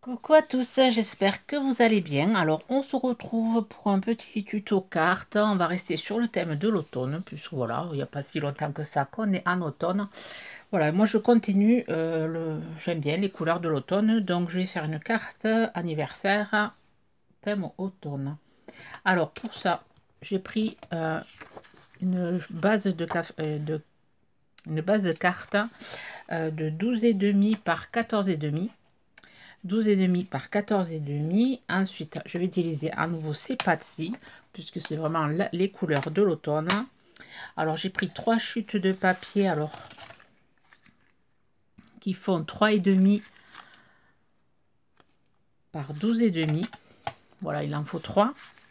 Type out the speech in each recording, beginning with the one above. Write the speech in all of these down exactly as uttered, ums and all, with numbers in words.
Coucou à tous, j'espère que vous allez bien. Alors, on se retrouve pour un petit tuto cartes. On va rester sur le thème de l'automne, puisque voilà, il n'y a pas si longtemps que ça qu'on est en automne. Voilà, moi je continue, euh, le... j'aime bien les couleurs de l'automne, donc je vais faire une carte anniversaire thème automne. Alors, pour ça, j'ai pris euh, une base de, caf... euh, de... une base de cartes euh, de douze et demi par quatorze et demi. douze et demi par quatorze et demi. Ensuite, je vais utiliser à nouveau ces pâtes-ci, puisque c'est vraiment la, les couleurs de l'automne. Alors, j'ai pris trois chutes de papier, alors qui font trois et demi par douze et demi. Voilà, il en faut trois.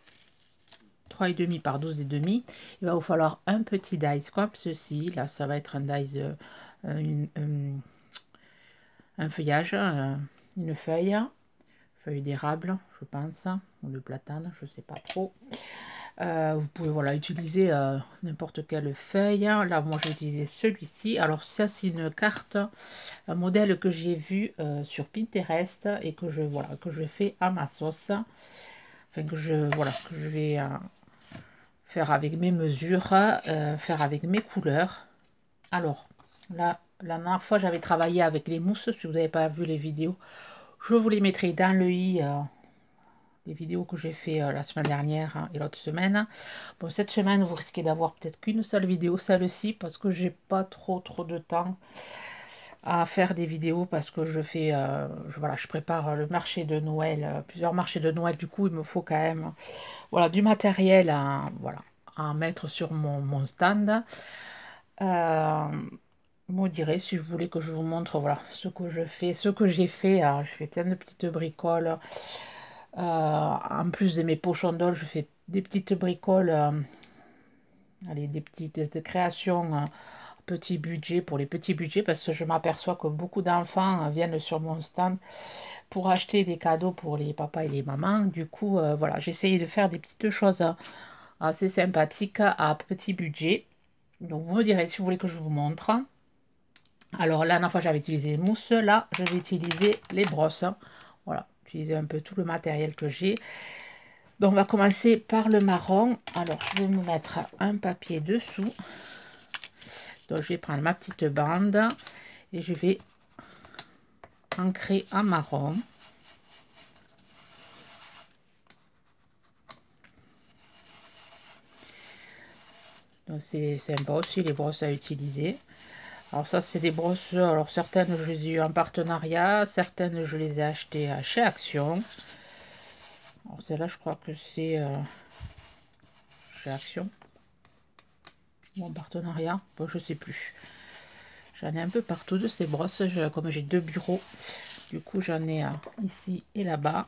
trois et demi par douze et demi. Il va vous falloir un petit dice comme ceci. Là, ça va être un dice, euh, une, un, un feuillage, euh, une feuille, feuille d'érable, je pense, ou de platane, je sais pas trop. Euh, vous pouvez voilà utiliser euh, n'importe quelle feuille. Là, moi, j'ai utilisé celui-ci. Alors, ça, c'est une carte, un modèle que j'ai vu euh, sur Pinterest et que je voilà que je fais à ma sauce. Enfin, que je voilà que je vais euh, faire avec mes mesures, euh, faire avec mes couleurs. Alors, là, la dernière fois, j'avais travaillé avec les mousses. Si vous n'avez pas vu les vidéos, je vous les mettrai dans le i. Euh, les vidéos que j'ai fait euh, la semaine dernière hein, et l'autre semaine. Bon, cette semaine, vous risquez d'avoir peut-être qu'une seule vidéo, celle-ci, parce que j'ai pas trop trop de temps à faire des vidéos, parce que je fais, euh, je, voilà, je prépare le marché de Noël, euh, plusieurs marchés de Noël, du coup, il me faut quand même, voilà, du matériel à, voilà, à mettre sur mon, mon stand. Euh, vous me direz si vous voulez que je vous montre, voilà, ce que je fais, ce que j'ai fait. Hein, je fais plein de petites bricoles. Euh, en plus de mes pochons d'or, je fais des petites bricoles, euh, allez, des petites de créations, euh, petit budget pour les petits budgets, parce que je m'aperçois que beaucoup d'enfants euh, viennent sur mon stand pour acheter des cadeaux pour les papas et les mamans. Du coup, euh, voilà, j'essaye de faire des petites choses euh, assez sympathiques à petit budget. Donc, vous me direz si vous voulez que je vous montre. Alors, la dernière fois, j'avais utilisé les mousses. Là, je vais utiliser les brosses. Voilà, utiliser un peu tout le matériel que j'ai. Donc, on va commencer par le marron. Alors, je vais me mettre un papier dessous. Donc, je vais prendre ma petite bande et je vais ancrer en marron. Donc, c'est sympa aussi les brosses à utiliser. Alors, ça, c'est des brosses. Alors, certaines, je les ai eues en partenariat. Certaines, je les ai achetées chez Action. Alors, celle-là, je crois que c'est euh, chez Action. Ou en partenariat. Bon, je sais plus. J'en ai un peu partout de ces brosses. Je, comme j'ai deux bureaux, du coup, j'en ai euh, ici et là-bas.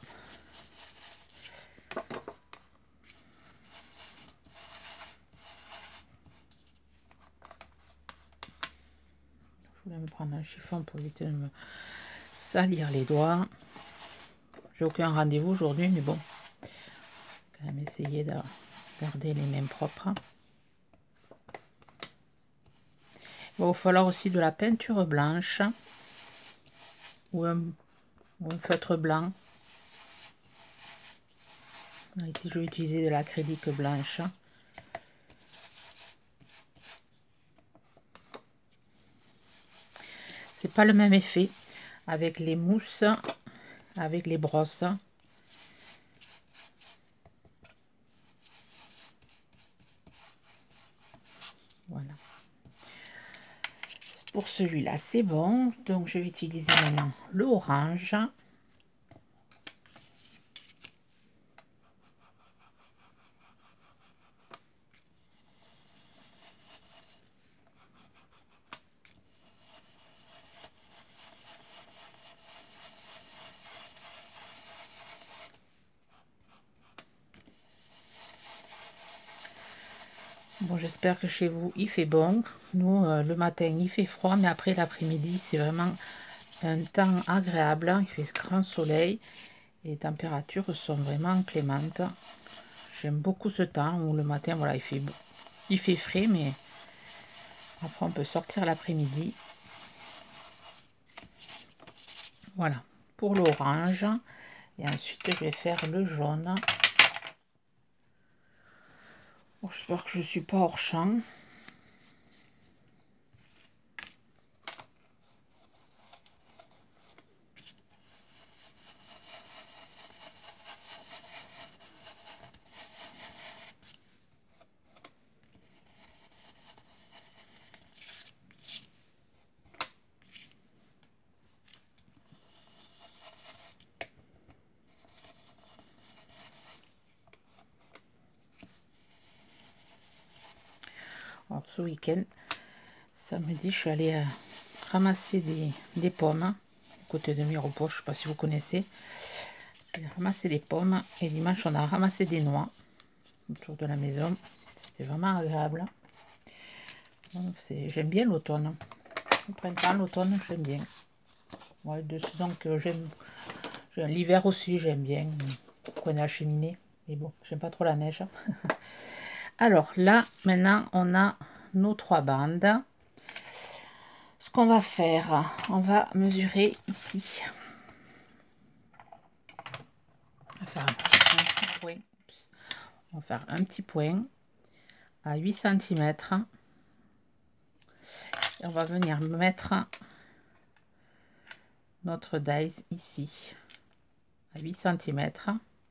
Je voulais me prendre un chiffon pour éviter de me salir les doigts. J'ai aucun rendez-vous aujourd'hui, mais bon, quand même essayer de garder les mains propres. Il va falloir aussi de la peinture blanche ou un, ou un feutre blanc. Ici, je vais utiliser de l'acrylique blanche. C'est pas le même effet avec les mousses, avec les brosses. Voilà. Pour celui-là, c'est bon. Donc, je vais utiliser maintenant le orange. Bon, j'espère que chez vous, il fait bon. Nous, euh, le matin, il fait froid, mais après l'après-midi, c'est vraiment un temps agréable. Il fait grand soleil et les températures sont vraiment clémentes. J'aime beaucoup ce temps où le matin, voilà, il fait, il fait frais, mais après, on peut sortir l'après-midi. Voilà. pour l'orange. Et ensuite, je vais faire le jaune. Bon, j'espère que je ne suis pas hors champ. Alors, ce week-end, samedi, je suis allée euh, ramasser des, des pommes à côté de Mirepoix, je ne sais pas si vous connaissez. J'ai ramassé des pommes et dimanche, on a ramassé des noix autour de la maison. C'était vraiment agréable. J'aime bien l'automne. Le printemps, l'automne, j'aime bien. Ouais, de saison que j'aime. L'hiver aussi, j'aime bien. Coin à la cheminée. Mais bon, j'aime pas trop la neige. Alors là, maintenant, on a nos trois bandes. Ce qu'on va faire, on va mesurer ici. On va faire un petit, un petit point. On va faire un petit point à huit centimètres. Et on va venir mettre notre dies ici à huit centimètres.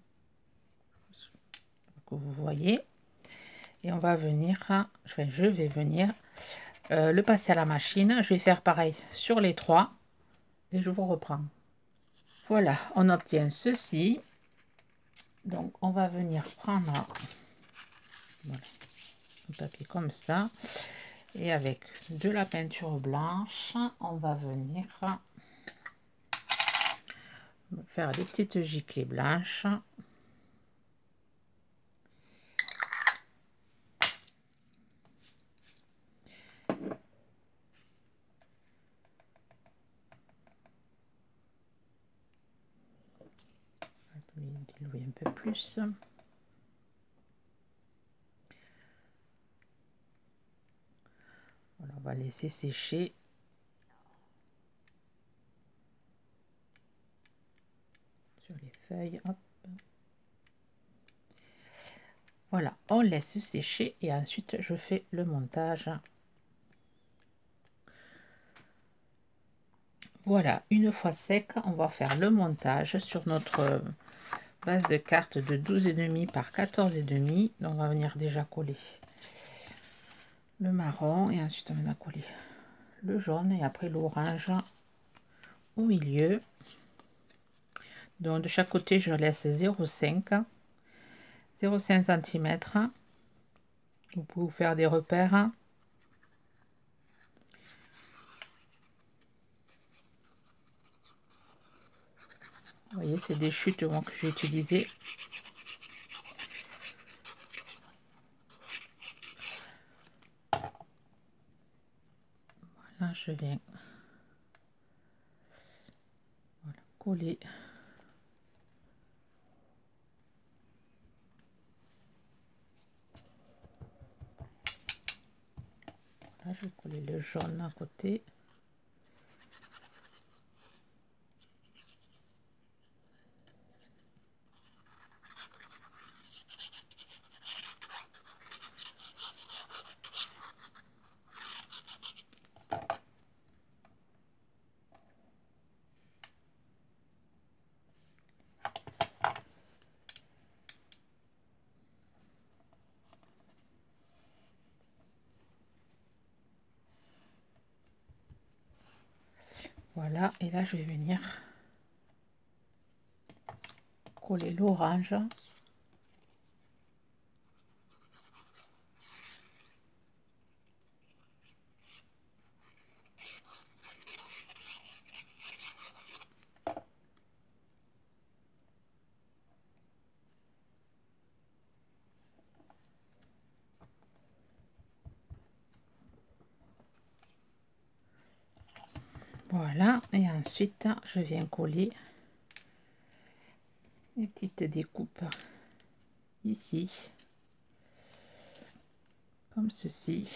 Que vous voyez. Et on va venir, enfin, je vais venir euh, le passer à la machine. Je vais faire pareil sur les trois et je vous reprends. Voilà, on obtient ceci. Donc on va venir prendre voilà, un papier comme ça et avec de la peinture blanche, on va venir faire des petites giclées blanches. Diluer un peu plus. Voilà, on va laisser sécher. Sur les feuilles, hop. Voilà, on laisse sécher et ensuite je fais le montage. Voilà, une fois sec, on va faire le montage sur notre base de cartes de douze virgule cinq par quatorze virgule cinq. Donc on va venir déjà coller le marron et ensuite on va coller le jaune et après l'orange au milieu. Donc de chaque côté je laisse zéro virgule cinq zéro virgule cinq centimètres. Vous pouvez vous faire des repères. Vous voyez, c'est des chutes bon, que j'ai utilisées. Voilà, je viens voilà, coller. Voilà, je vais coller le jaune à côté. Voilà, et là je vais venir coller l'orange. Voilà, et ensuite je viens coller les petites découpes ici, comme ceci.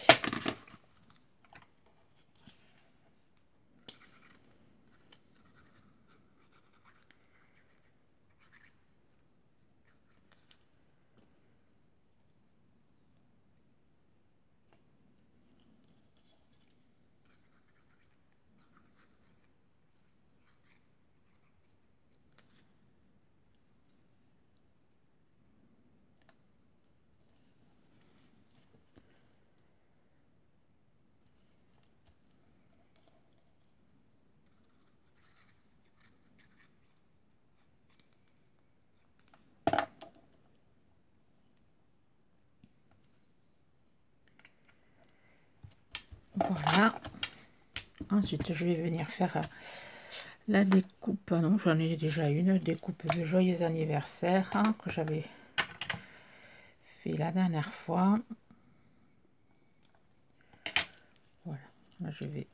Ensuite, je vais venir faire la découpe. Non, j'en ai déjà une découpe de joyeux anniversaire hein, que j'avais fait la dernière fois. Voilà, là je vais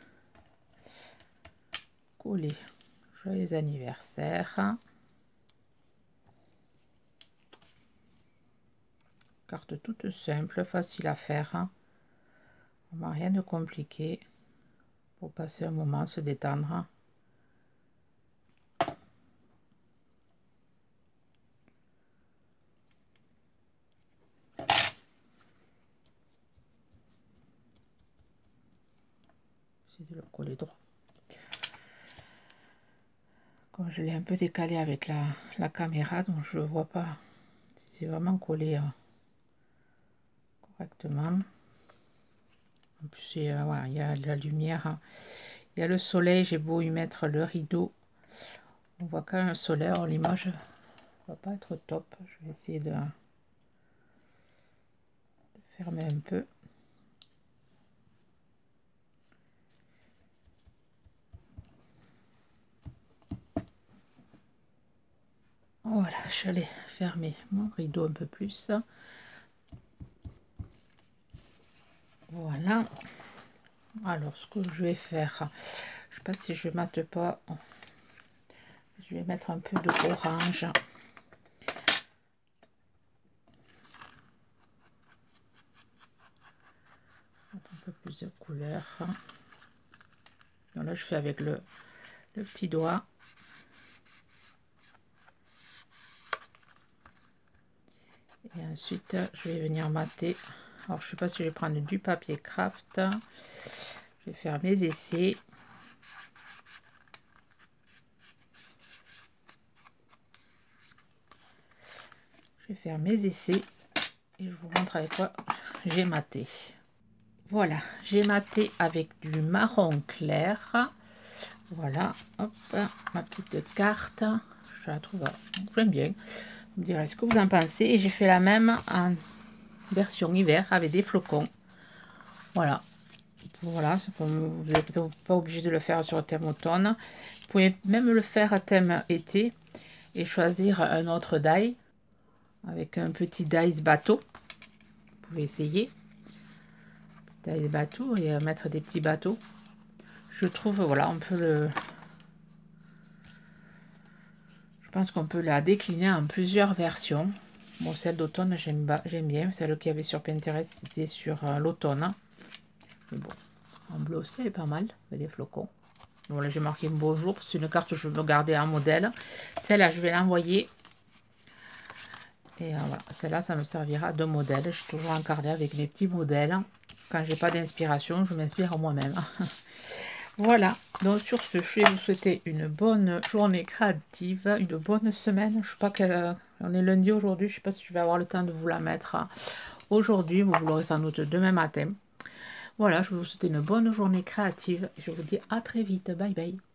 coller joyeux anniversaire. Carte toute simple, facile à faire. On n'a rien de compliqué pour passer un moment, se détendre. De le coller droit. Comme je l'ai un peu décalé avec la, la caméra, donc je ne vois pas si c'est vraiment collé euh, correctement. En plus, euh, voilà, il y a la lumière, hein. Il y a le soleil, j'ai beau y mettre le rideau. On voit quand même le soleil, l'image ne va pas être top. Je vais essayer de, de fermer un peu. Voilà, je vais fermer mon rideau un peu plus. Voilà. Alors, ce que je vais faire, je sais pas si je mate pas. Je vais mettre un peu d'orange. Un peu plus de couleur. Donc là, je fais avec le, le petit doigt. Et ensuite, je vais venir mater. Alors, je sais pas si je vais prendre du papier craft. Je vais faire mes essais. Je vais faire mes essais. Et je vous montre avec quoi j'ai maté. Voilà, j'ai maté avec du marron clair. Voilà, hop, ma petite carte. Je la trouve, j'aime bien. Vous me direz ce que vous en pensez. Et j'ai fait la même en version hiver avec des flocons. Voilà. Voilà, vous n'êtes pas obligé de le faire sur le thème automne. Vous pouvez même le faire à thème été et choisir un autre die avec un petit dice bateau. Vous pouvez essayer. Dice bateau et mettre des petits bateaux. Je trouve, voilà, on peut le... Je pense qu'on peut la décliner en plusieurs versions. Bon, celle d'automne, j'aime bien. Celle qu'il y avait sur Pinterest, c'était sur euh, l'automne. Mais bon, en bleu aussi, elle est pas mal, avec des flocons. Voilà, j'ai marqué beau jour. C'est une carte que je veux garder en modèle. Celle-là, je vais l'envoyer. Et euh, voilà, celle-là, ça me servira de modèle. Je suis toujours encardée avec mes petits modèles. Quand j'ai pas d'inspiration, je m'inspire moi-même. Voilà, donc sur ce, je vais vous souhaiter une bonne journée créative, une bonne semaine. Je sais pas quelle... On est lundi aujourd'hui, je sais pas si je vais avoir le temps de vous la mettre aujourd'hui, vous l'aurez sans doute demain matin. Voilà, je vais vous souhaiter une bonne journée créative. Je vous dis à très vite, bye bye.